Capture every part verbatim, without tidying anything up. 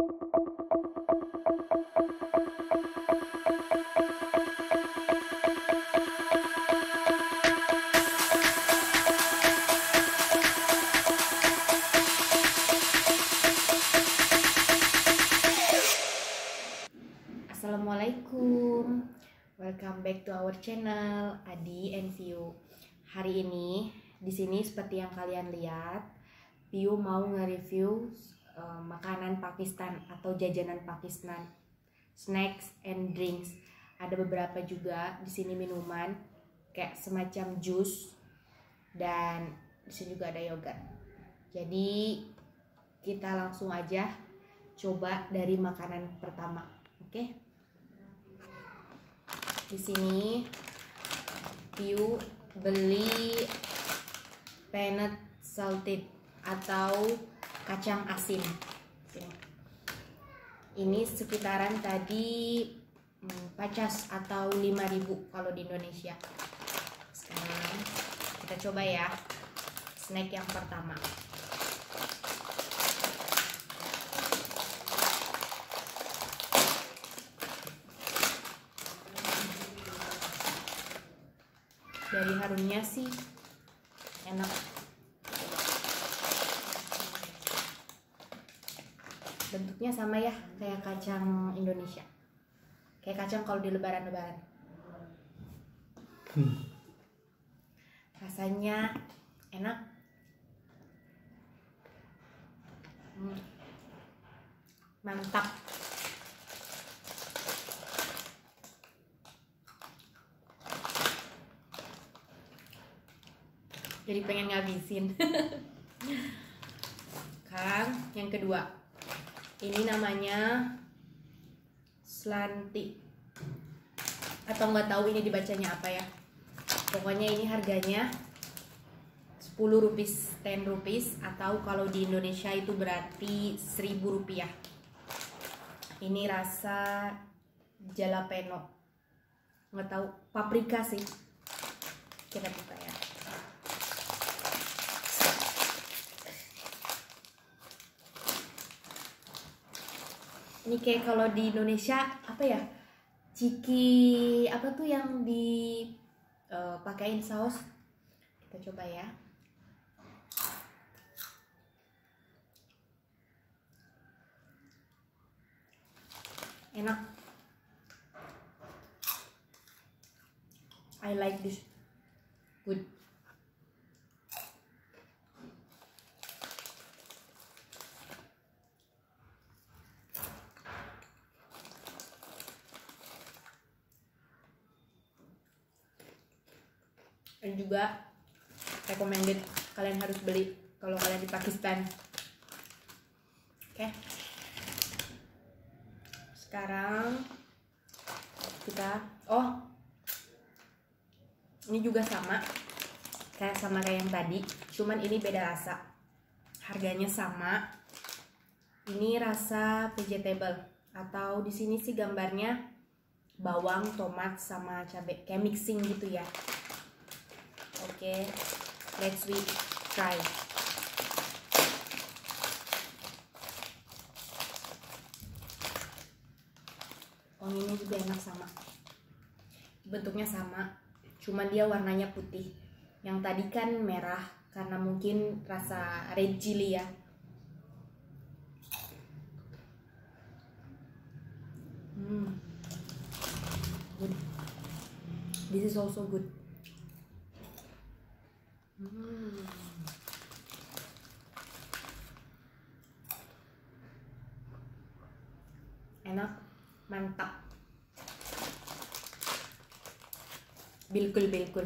Assalamualaikum, welcome back to our channel Adi and View. Hari ini di sini seperti yang kalian lihat, View mau nge-review uh, makanan Pakistan atau jajanan Pakistan, snacks and drinks. Ada beberapa juga di sini minuman kayak semacam jus, dan di sini juga ada yogurt. Jadi kita langsung aja coba dari makanan pertama, oke? Okay? Di sini View beli peanut salted atau kacang asin. Ini sekitaran tadi hmm, pacas atau lima ribu kalau di Indonesia. Sekarang kita coba ya snack yang pertama. Dari harumnya sih enak. Bentuknya sama ya kayak kacang Indonesia, kayak kacang kalau di lebaran-lebaran. hmm. Rasanya enak. hmm. Mantap. Jadi pengen ngabisin. Sekarang yang kedua, ini namanya slanty atau nggak tahu ini dibacanya apa ya. Pokoknya ini harganya sepuluh rupiah, ten rupiah, atau kalau di Indonesia itu berarti seribu rupiah. Ini rasa jalapeno, nggak tahu, paprika sih. Kita buka ya. Ini kayak kalau di Indonesia apa ya, ciki apa tuh yang di uh, pakein saus. Kita coba ya. Enak. I like this. Good. Dan juga recommended, kalian harus beli kalau kalian di Pakistan. Oke. Okay. Sekarang kita oh ini juga sama kayak sama kayak yang tadi, cuman ini beda rasa. Harganya sama. Ini rasa vegetable atau di sini sih gambarnya bawang, tomat sama cabai, kayak mixing gitu ya. Oke, okay, let's we try. Oh, ini juga enak, sama. Bentuknya sama, cuman dia warnanya putih. Yang tadi kan merah karena mungkin rasa red chili ya. Hmm, good. This is also good. Hmm. Enak, mantap. Bilkul bilkul.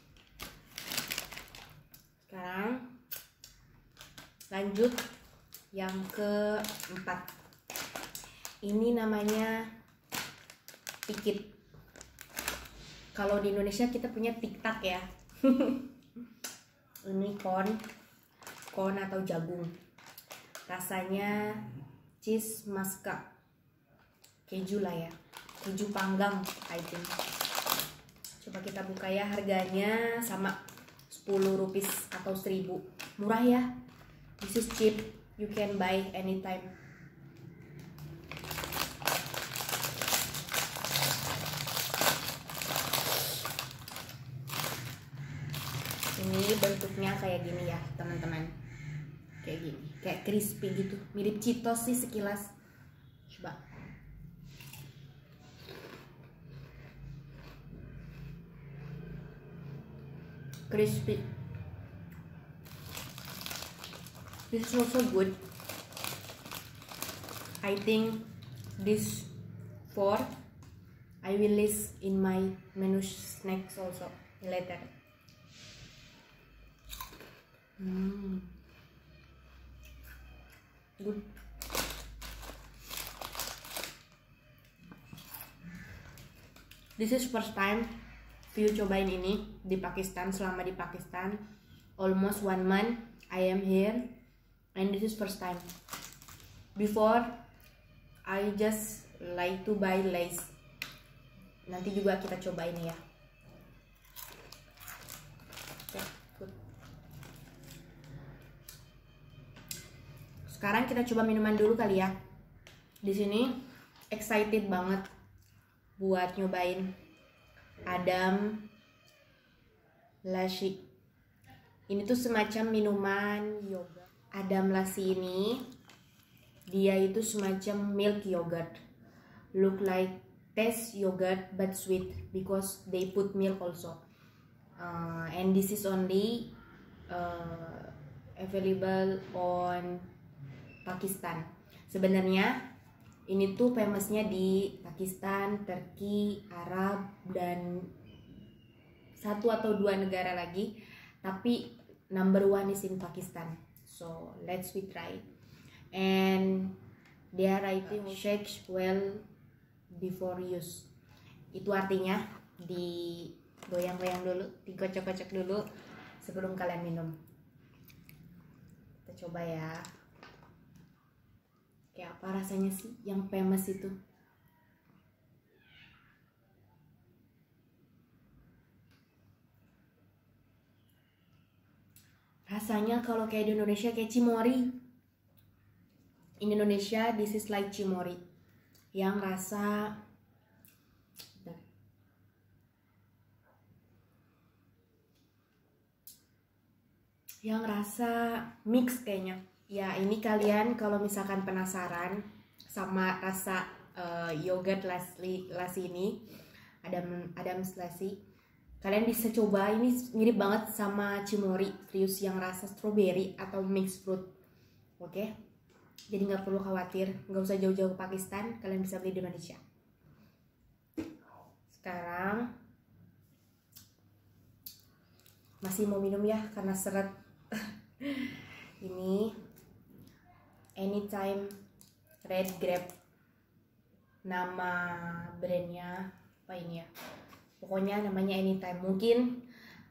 Sekarang lanjut yang keempat. Ini namanya tikit. Kalau di Indonesia kita punya tiktak ya. Ini corn, corn atau jagung. Rasanya cheese masca, keju lah ya, keju panggang I think. Coba kita buka ya. Harganya sama sepuluh rupiah atau seribu. Murah ya. This is cheap, you can buy anytime. bentuknya kayak gini ya teman-teman, kayak gini, kayak crispy gitu, mirip Cheetos sih sekilas. Coba. Crispy. This is also good. I think this four I will list in my menu snacks also later. Hmm. Good. This is first time View cobain ini di Pakistan. Selama di Pakistan almost one month I am here, and this is first time. Before I just like to buy Lays. Nanti juga kita coba ini ya. Okay, good. Sekarang kita coba minuman dulu kali ya. Di sini excited banget buat nyobain Adam Lassi. Ini tuh semacam minuman yoga. Adam Lassi ini dia itu semacam milk yogurt. Look like taste yogurt but sweet because they put milk also. Uh, and this is only uh, available on Pakistan. Sebenarnya ini tuh famousnya di Pakistan, Turki, Arab, dan satu atau dua negara lagi. Tapi number one is in Pakistan. So let's we try. And they are writing shake well before use. Itu artinya digoyang-goyang dulu, digocok-gocok dulu sebelum kalian minum. Kita coba ya. Kayak apa rasanya sih yang famous itu? Rasanya kalau kayak di Indonesia kayak cimori. In Indonesia this is like cimori. Yang rasa Yang rasa mix kayaknya. Ya, ini kalian kalau misalkan penasaran sama rasa uh, yogurt Lassi, Lassi ini, Adam Adam's Lassi, kalian bisa coba. Ini mirip banget sama cimori, Frius yang rasa strawberry atau mixed fruit. Oke, okay? Jadi nggak perlu khawatir, nggak usah jauh-jauh ke Pakistan, kalian bisa beli di Indonesia. Sekarang masih mau minum ya karena seret. Ini Anytime Red Grape, nama brandnya apa ini ya, pokoknya namanya Anytime. Mungkin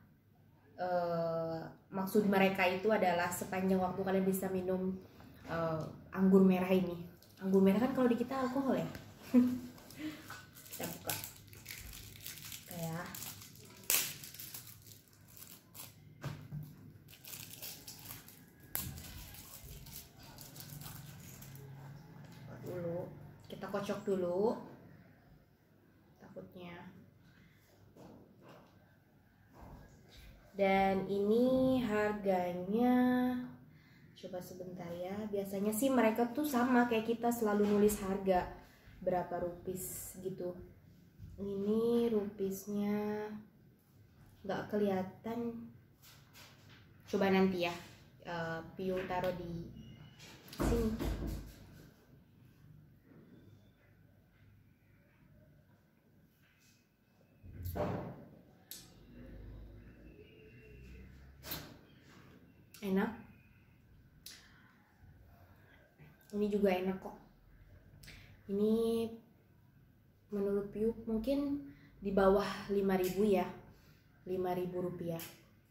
uh, maksud mereka itu adalah sepanjang waktu kalian bisa minum uh, anggur merah ini. Anggur merah kan kalau di kita alkohol ya. Kita buka kayak dulu, kita kocok dulu takutnya. Dan ini harganya, coba sebentar ya, biasanya sih mereka tuh sama kayak kita selalu nulis harga berapa rupiah gitu. Ini rupiahnya nggak kelihatan, coba nanti ya uh, Piu taruh di sini. Enak, ini juga enak kok. Ini menurut Piu mungkin di bawah lima ribu ya, lima ribu rupiah.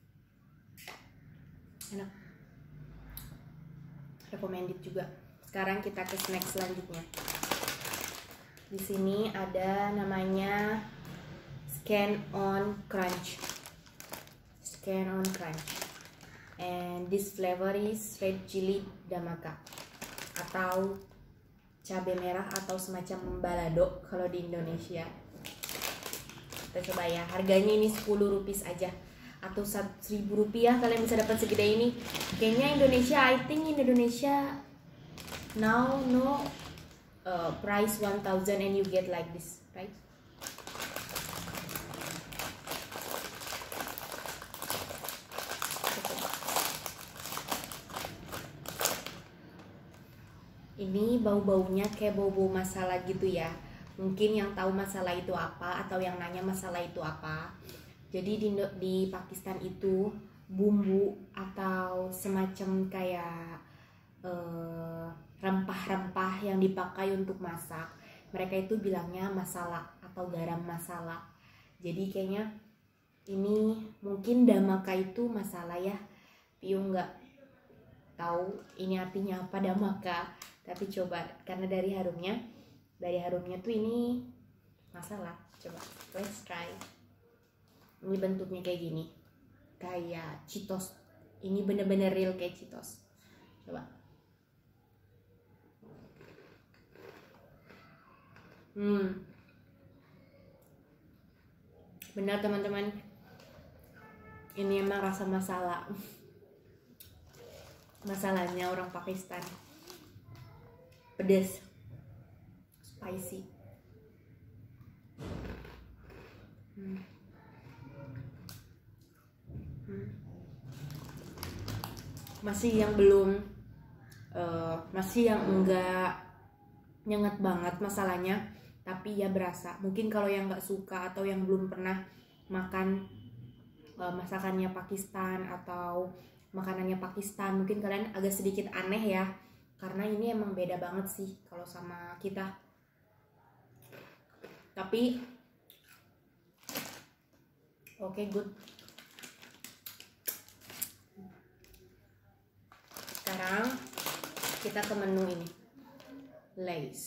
Enak, recommended juga. Sekarang kita ke snack selanjutnya. Di sini ada namanya Scan on Crunch. Scan on Crunch. And this flavor is red chili damaka atau cabai merah atau semacam balado kalau di Indonesia. Kita coba ya. Harganya ini sepuluh rupiah aja. atau seribu rupiah kalian bisa dapat segede ini. Kayaknya Indonesia, I think in Indonesia now no uh, price one thousand and you get like this, right? Ini bau-baunya kayak bau-bau masalah gitu ya. Mungkin yang tahu masalah itu apa atau yang nanya masalah itu apa. Jadi di, di Pakistan itu bumbu atau semacam kayak uh, rempah-rempah yang dipakai untuk masak, mereka itu bilangnya masalah atau garam masala. Jadi kayaknya ini mungkin damaka itu masalah ya. Piu nggak tahu ini artinya apa damaka, tapi coba karena dari harumnya dari harumnya tuh ini masalah. Coba let's try. Ini bentuknya kayak gini, kayak Cheetos. Ini bener-bener real kayak Cheetos. Coba. Hmm, benar teman-teman, ini emang rasa masalah. Masalahnya orang Pakistan, pedas, spicy. Hmm. Hmm. Masih yang belum, uh, masih yang enggak nyengat banget masalahnya, tapi ya berasa. Mungkin kalau yang nggak suka atau yang belum pernah makan uh, masakannya Pakistan atau makanannya Pakistan, mungkin kalian agak sedikit aneh ya, karena ini emang beda banget sih kalau sama kita. Tapi oke, okay, good. Sekarang kita ke menu ini, Lays.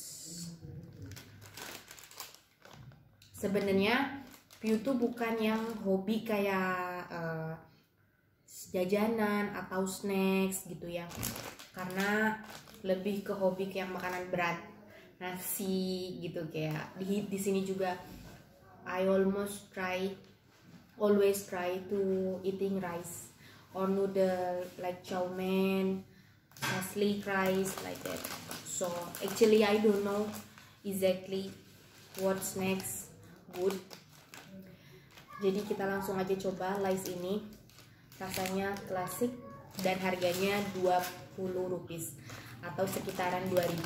Sebenarnya Piu tuh bukan yang hobi kayak uh, jajanan atau snacks gitu ya, karena lebih ke hobi kayak makanan berat, nasi gitu. Kayak di di sini juga I almost try always try to eating rice or noodle like chow mein, sleek rice like that. So actually I don't know exactly what's next good. Jadi kita langsung aja coba Lays ini. Rasanya klasik dan harganya dua puluh rupiah atau sekitaran dua ribu.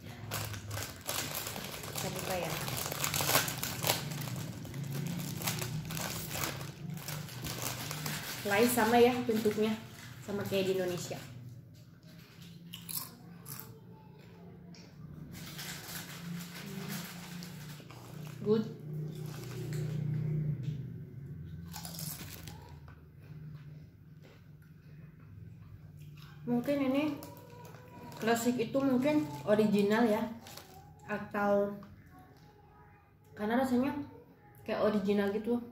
Kita buka ya. Lays sama ya bentuknya, sama kayak di Indonesia. Good. Mungkin ini klasik itu mungkin original ya, atau karena rasanya kayak original gitu.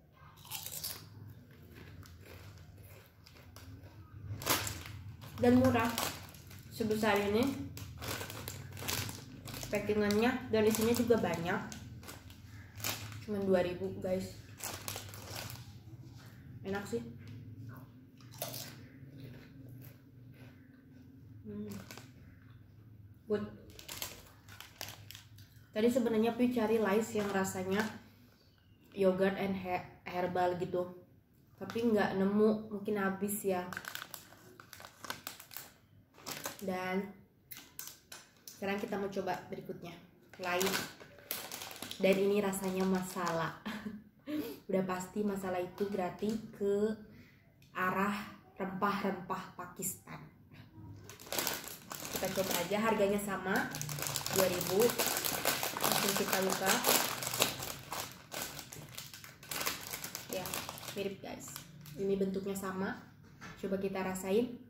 Dan murah sebesar ini packingannya, dan isinya juga banyak, cuma dua ribu guys. Enak sih. hmm. Good. Tadi sebenarnya Piu cari Lays yang rasanya yogurt and herbal gitu, tapi nggak nemu, mungkin habis ya. Dan sekarang kita mau coba berikutnya, Lays. Dan ini rasanya masala. Udah pasti masala itu berarti ke arah rempah-rempah Pakistan. Kita coba aja, harganya sama dua ribu. Langsung kita buka. Ya, mirip guys. Ini bentuknya sama. Coba kita rasain.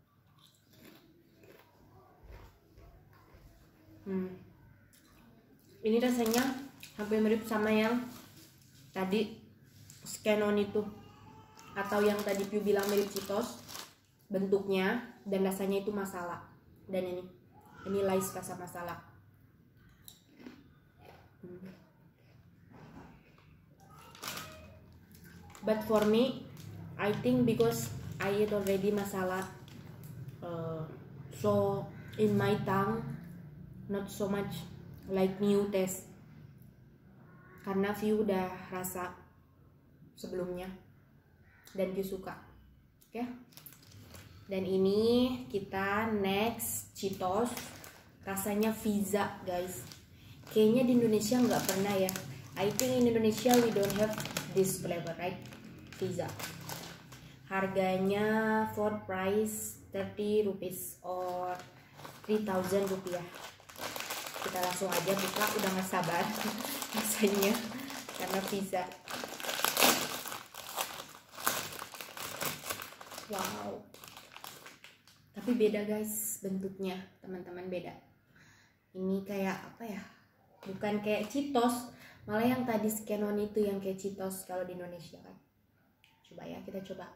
Hmm. Ini rasanya hampir mirip sama yang tadi Scanon itu, atau yang tadi Piu bilang mirip Cheetos bentuknya dan rasanya itu masala. Dan ini ini Lays rasa masala. hmm. But for me I think because I eat already masala, uh, so in my tongue not so much like new taste, karena view udah rasa sebelumnya dan view suka. Oke, okay? Dan ini kita next Cheetos, rasanya pizza guys. Kayaknya di Indonesia nggak pernah ya. I think in Indonesia we don't have this flavor, right? Pizza. Harganya for price thirty rupees or three thousand rupiah. Kita langsung aja buka, udah gak sabar rasanya karena pizza. Wow, tapi beda guys bentuknya, teman-teman, beda. Ini kayak apa ya, bukan kayak Cheetos, malah yang tadi skenon itu yang kayak Cheetos kalau di Indonesia kan. Coba ya, kita coba.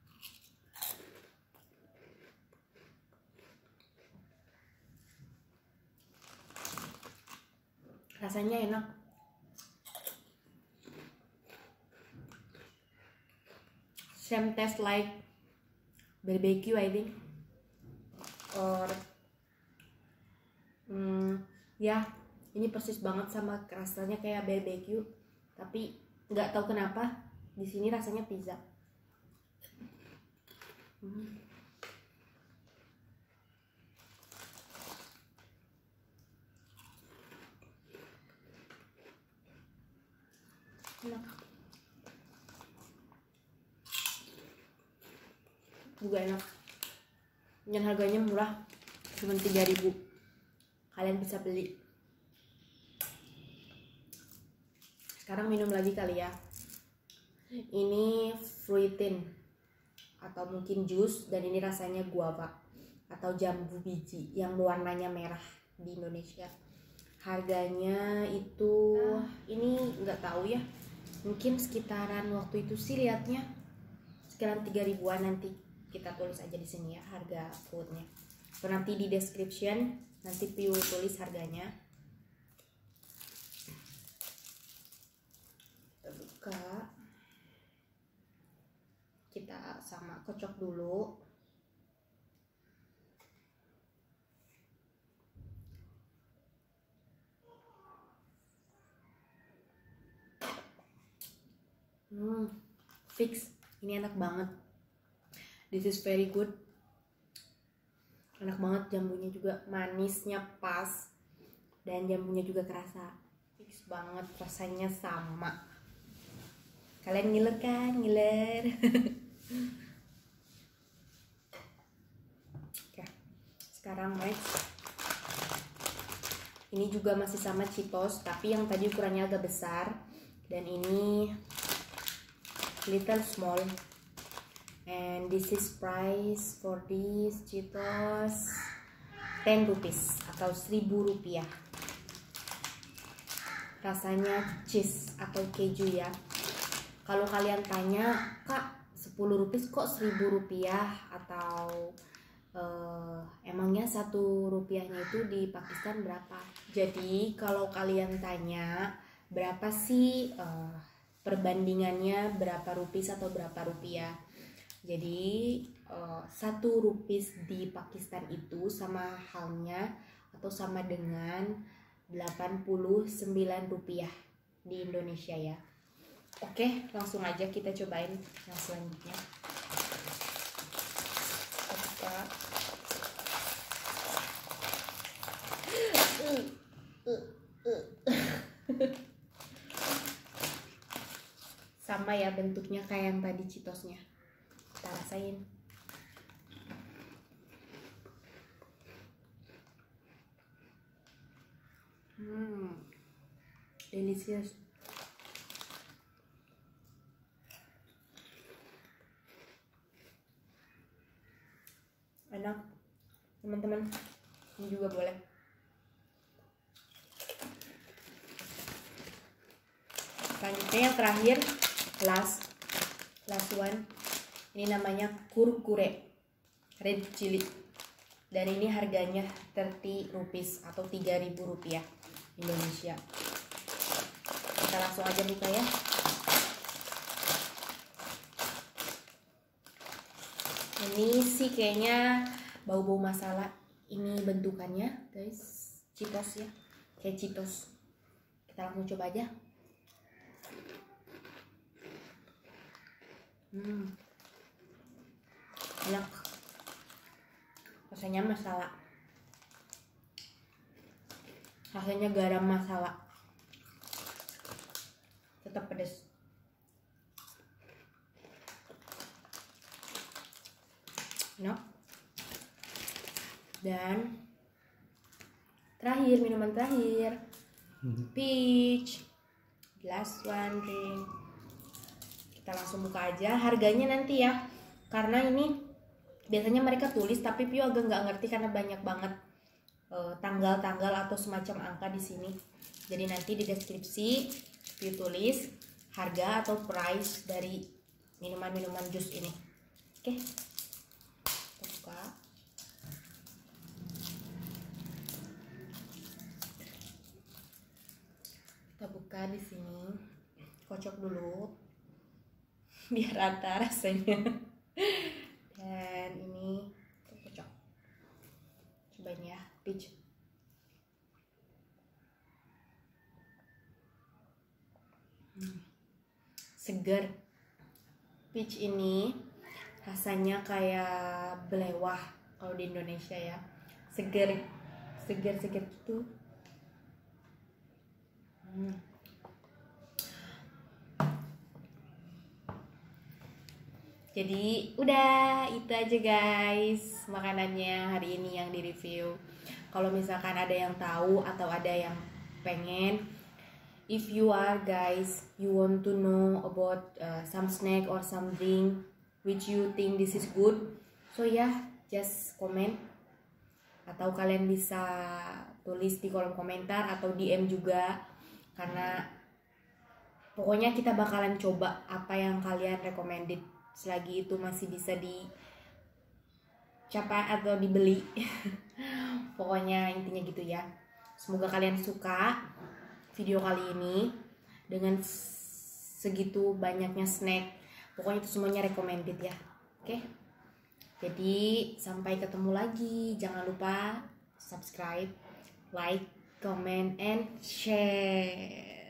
Rasanya enak. Same taste like barbecue I think. Or hmm, ya ini persis banget sama rasanya kayak barbecue, tapi nggak tahu kenapa di sini rasanya pizza. Hmm. Enak. Juga enak. Dan harganya murah, cuma tiga ribu. Kalian bisa beli. Sekarang minum lagi kali ya. Ini fruitin atau mungkin jus, dan ini rasanya guava atau jambu biji yang warnanya merah di Indonesia. Harganya itu nah, ini nggak tahu ya, mungkin sekitaran waktu itu sih lihatnya sekitaran tiga ribuan. Nanti kita tulis aja di sini ya harga foodnya. So, nanti di description nanti Piu tulis harganya. Kita buka, kita sama kocok dulu. Hmm, fix, ini enak banget. This is very good. Enak banget, jambunya juga manisnya pas dan jambunya juga kerasa. Fix banget, rasanya sama. Kalian ngiler kan? Ngiler. Oke, sekarang next. Ini juga masih sama Cheetos, tapi yang tadi ukurannya agak besar, dan ini little small. And this is price for this Cheetos ten rupees atau seribu rupiah. Rasanya cheese atau keju ya. Kalau kalian tanya, kak sepuluh rupiah kok seribu rupiah, atau uh, emangnya satu rupiahnya itu di Pakistan berapa? Jadi kalau kalian tanya berapa sih uh, perbandingannya, berapa rupiah atau berapa rupiah, jadi uh, satu rupiah di Pakistan itu sama halnya atau sama dengan delapan puluh sembilan rupiah di Indonesia ya. Oke, langsung aja kita cobain yang selanjutnya. Kita sama ya bentuknya kayak yang tadi Cheetosnya. Kita rasain. Hmm, delicious. Enak, teman-teman. Ini juga boleh. Selanjutnya yang terakhir, last, last one. Ini namanya kurkure red chili, dan ini harganya thirty rupees atau tiga ribu rupiah Indonesia. Kita langsung aja buka ya. Ini sih kayaknya bau-bau masala. Ini bentukannya guys, Cheetos ya, kayak Cheetos. Kita langsung coba aja. Hmm, enak. Rasanya masala. Rasanya garam masala. Tetap pedas. No. Dan terakhir, minuman terakhir, peach, last one drink. Kita langsung buka aja. Harganya nanti ya, karena ini biasanya mereka tulis tapi Pio agak nggak ngerti karena banyak banget uh, tanggal-tanggal atau semacam angka di sini. Jadi nanti di deskripsi Pio tulis harga atau price dari minuman-minuman jus ini. Oke, kita buka. Kita buka di sini, kocok dulu biar rata rasanya. Dan ini kita kocok. Cobain ya, peach. Hmm. Seger. Peach ini rasanya kayak belewah kalau di Indonesia ya. Seger, seger-seger gitu. Hmm. Jadi udah itu aja guys makanannya hari ini yang di review. Kalau misalkan ada yang tahu atau ada yang pengen, if you are guys you want to know about uh, some snack or some drink which you think this is good, so ya yeah, just comment, atau kalian bisa tulis di kolom komentar atau D M juga, karena pokoknya kita bakalan coba apa yang kalian recommended selagi itu masih bisa dicapai atau dibeli. Pokoknya intinya gitu ya. Semoga kalian suka video kali ini dengan segitu banyaknya snack. Pokoknya itu semuanya recommended ya. Oke. Jadi sampai ketemu lagi. Jangan lupa subscribe, like, comment, and share.